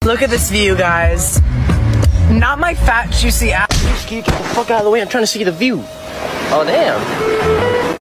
Look at this view, guys. Not my fat, juicy ass. Can you get the fuck out of the way? I'm trying to see the view. Oh, damn.